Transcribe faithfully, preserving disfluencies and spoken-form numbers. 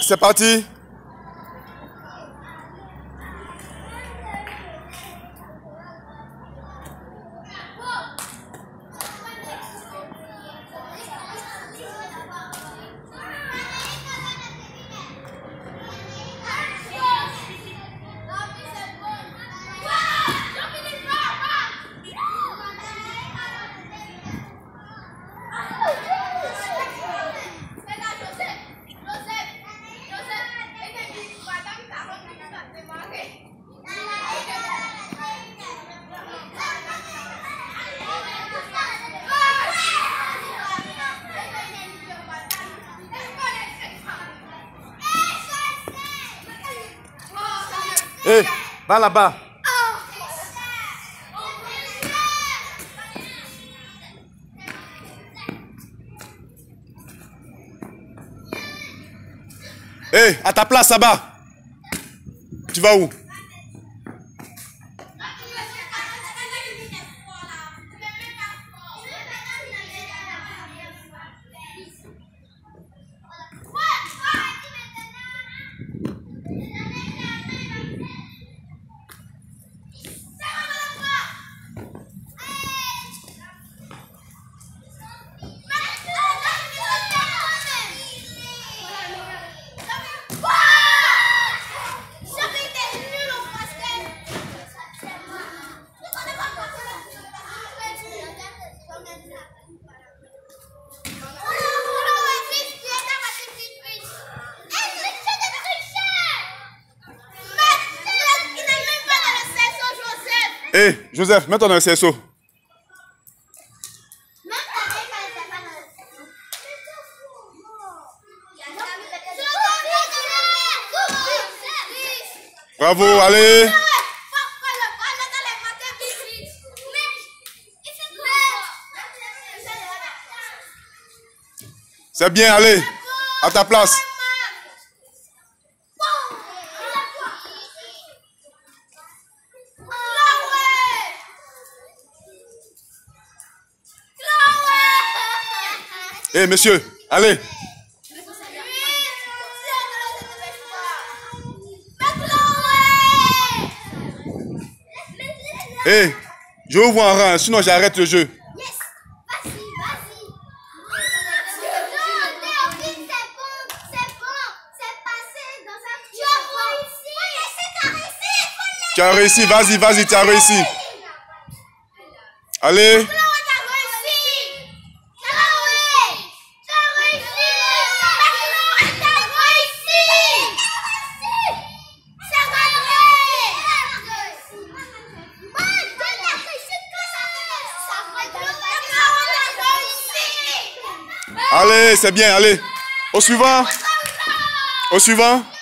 c'est parti. Hé, hey, va là-bas. Hé, hey, à ta place là-bas. Tu vas où? Hé, hey, Joseph, mets-toi dans le cerceau. Bravo, allez. C'est bien, allez. À ta place. Hé, hey, monsieur, allez. Hé, hey, je ouvre un rang, sinon j'arrête le jeu. Yes, vas-y, vas-y. C'est bon, c'est bon, c'est passé dans un... Tu as réussi. Tu as réussi, vas-y, vas-y, tu as réussi. Allez. Allez, c'est bien, allez. Au suivant. Au suivant.